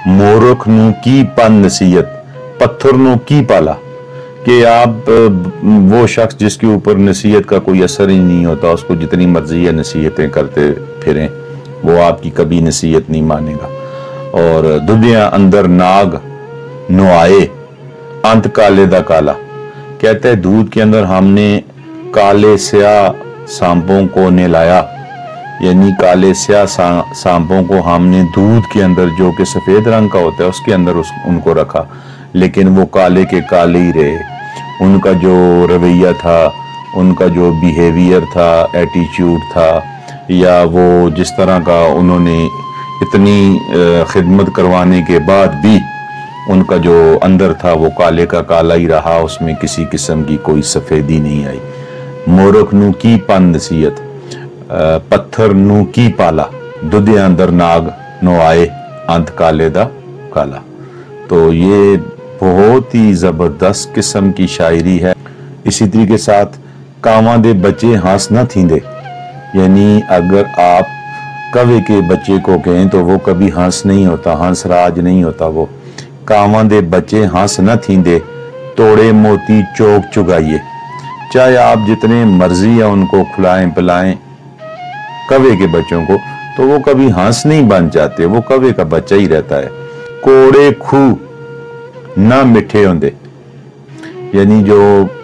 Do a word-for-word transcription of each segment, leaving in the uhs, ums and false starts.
मोरख नू की पन नसीहत, पत्थर नू की पाला। कि आप वो शख्स जिसके ऊपर नसीहत का कोई असर ही नहीं होता, उसको जितनी मर्जी है नसीहतें करते फिरें, वो आपकी कभी नसीहत नहीं मानेगा। और दुधिया अंदर नाग नुआए अंत काले दा काला। कहते हैं दूध के अंदर हमने काले स्याह सांपों को नहलाया, यानी काले स्याह सांपों को हमने दूध के अंदर जो कि सफेद रंग का होता है उसके अंदर उस, उनको रखा, लेकिन वो काले के काले ही रहे। उनका जो रवैया था, उनका जो बिहेवियर था, एटीट्यूड था, या वो जिस तरह का उन्होंने इतनी खिदमत करवाने के बाद भी उनका जो अंदर था वो काले का काला ही रहा, उसमें किसी किस्म की कोई सफेदी नहीं आई। मोरख नू की पन नसीहत, पत्थर नू की पाला, दुधे अंदर नाग नुआए अंत काले दा काला। तो ये बहुत ही जबरदस्त किस्म की शायरी है। इसी तरीके साथ कावां दे बच्चे हंस न थींदे, यानी अगर आप कवे के बच्चे को कहें तो वो कभी हंस नहीं होता, हंस राज नहीं होता। वो कावां दे बच्चे हंस न थींदे, तोड़े मोती चौक चुगाइए। चाहे आप जितने मर्जी या उनको खिलाएं पिलाएं कवे के बच्चों को, तो वो कभी हंस नहीं बन जाते, वो कवे का बच्चा ही रहता है। कोड़े खू ना मिठे होंदे, यानी जो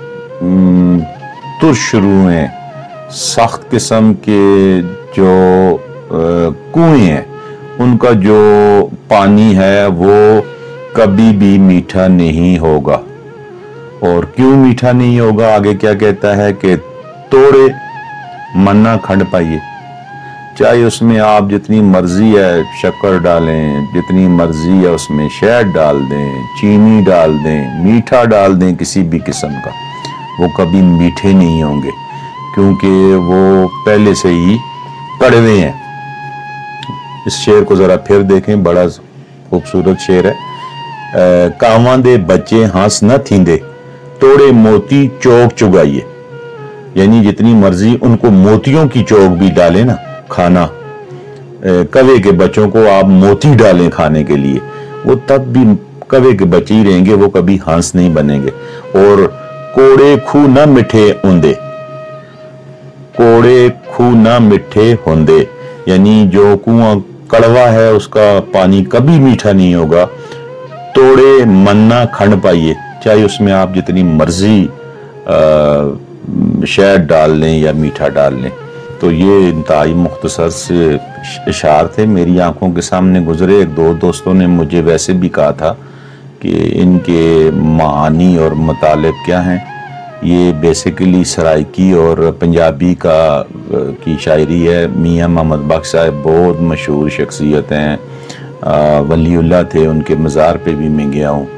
तुरशरू हैं, सख्त किस्म के जो कुएं हैं, उनका जो पानी है वो कभी भी मीठा नहीं होगा। और क्यों मीठा नहीं होगा, आगे क्या कहता है कि तोड़े मन्ना खंड पाइए। चाहे उसमें आप जितनी मर्जी है शक्कर डालें, जितनी मर्जी है उसमें शहद डाल दें, चीनी डाल दें, मीठा डाल दें, किसी भी किस्म का, वो कभी मीठे नहीं होंगे, क्योंकि वो पहले से ही कड़वे हैं। इस शेर को जरा फिर देखें, बड़ा खूबसूरत शेर है। कावां दे बच्चे हंस न थींदे, तोड़े मोती चौक चुगाइए, यानी जितनी मर्जी उनको मोतियों की चौक भी डालें ना खाना, कवे के बच्चों को आप मोती डालें खाने के लिए, वो तब भी कवे के बच्चे ही रहेंगे, वो कभी हंस नहीं बनेंगे। और कोड़े खू न मिठे होंदे, कोड़े खू न मिठे होंदे, यानी जो कुआं कड़वा है उसका पानी कभी मीठा नहीं होगा। तोड़े मन्ना खंड पाइए, चाहे उसमें आप जितनी मर्जी शहद डाल लें या मीठा डाल लें। तो ये इंतहाई मुख्तसर से इशार थे, मेरी आंखों के सामने गुजरे। एक दो दोस्तों ने मुझे वैसे भी कहा था कि इनके मानी और मतलब क्या हैं। ये बेसिकली सराइकी और पंजाबी का की शायरी है। मियाँ मोहम्मद बख्श साहब बहुत मशहूर शख्सियत हैं, वलीउल्लाह थे, उनके मज़ार पे भी मैं गया हूँ,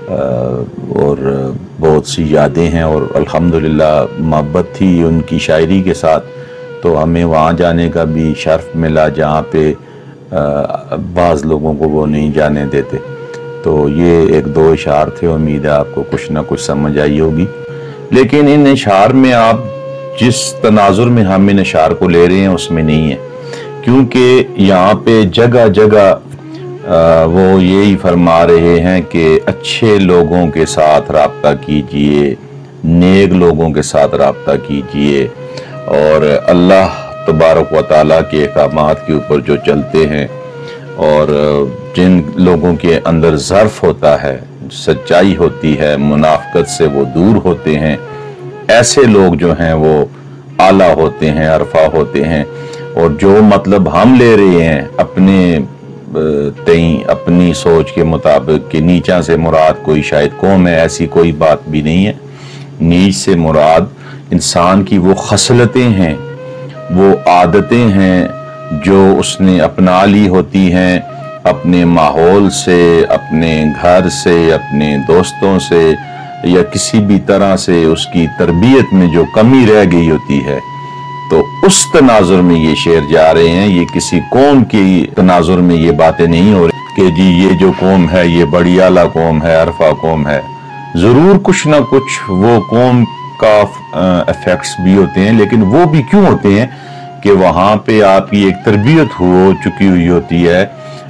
और बहुत सी यादें हैं और अल्हम्दुलिल्लाह मोहब्बत थी उनकी शायरी के साथ, तो हमें वहाँ जाने का भी शर्फ मिला जहाँ पे बाज़ लोगों को वो नहीं जाने देते। तो ये एक दो इशार थे, उम्मीद है आपको कुछ ना कुछ समझ आई होगी। लेकिन इन इशार में आप जिस तनाजुर में हम इन इशार को ले रहे हैं उसमें नहीं है, क्योंकि यहाँ पे जगह जगह वो यही फरमा रहे हैं कि अच्छे लोगों के साथ राब्ता कीजिए, नेक लोगों के साथ राब्ता कीजिए, और अल्लाह तबारक व तआला के अहकामात के ऊपर जो चलते हैं, और जिन लोगों के अंदर ज़र्फ़ होता है, सच्चाई होती है, मुनाफ़क़त से वो दूर होते हैं, ऐसे लोग जो हैं वो आला होते हैं, अरफा होते हैं। और जो मतलब हम ले रहे हैं अपने तई अपनी सोच के मुताबिक कि नीचा से मुराद कोई शायद कौम है, ऐसी कोई बात भी नहीं है। नीच से मुराद इंसान की वो खसलतें हैं, वो आदतें हैं जो उसने अपना ली होती हैं अपने माहौल से, अपने घर से, अपने दोस्तों से, या किसी भी तरह से उसकी तरबियत में जो कमी रह गई होती है। तो उस तनाजुर में ये शेर जा रहे हैं, ये किसी कौम की तनाजुर में ये बातें नहीं हो रही कि जी ये जो कौम है ये बड़ी आला कौम है, अरफा कौम है। ज़रूर कुछ ना कुछ वो कौम का इफेक्ट्स भी होते हैं, लेकिन वो भी क्यों होते हैं कि वहाँ पे आपकी एक तरबियत हो चुकी हुई होती है,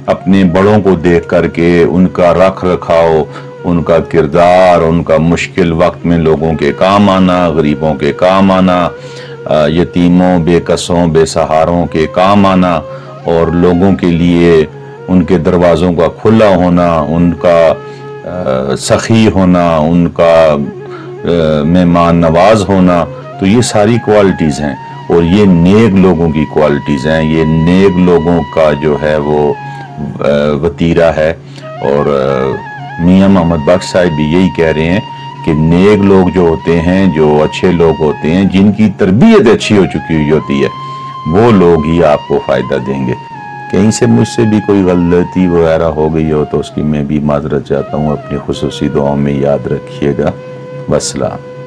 اپنے بڑوں کو دیکھ کر کے ان کا رکھ رکھاؤ، ان کا کردار، ان کا مشکل وقت میں لوگوں کے کام آنا، غریبوں کے کام آنا، یتیموں، بے کسوں، بے سہاروں کے کام آنا، اور لوگوں کے لیے ان کے دروازوں کا کھلا ہونا، ان کا سخی ہونا، ان کا مہمان نواز ہونا، تو یہ ساری کوالٹیز ہیں، اور یہ نیک لوگوں کی کوالٹیز ہیں، یہ نیک لوگوں کا جو ہے وہ وتیرہ ہے۔ اور میاں محمد بخش صاحب بھی یہی کہہ رہے ہیں کہ نیک لوگ جو ہوتے ہیں، جو اچھے لوگ ہوتے ہیں، جن کی تربیت اچھی ہو چکی ہوئی ہوتی ہے، وہ لوگ ہی آپ کو فائدہ دیں گے۔ کہیں سے مجھ سے بھی کوئی غلطی وغیرہ ہو گئی ہو تو اس کی میں بھی معذرت چاہتا ہوں، اپنی خصوصی دعاؤں میں یاد رکھیے گا۔ والسلام۔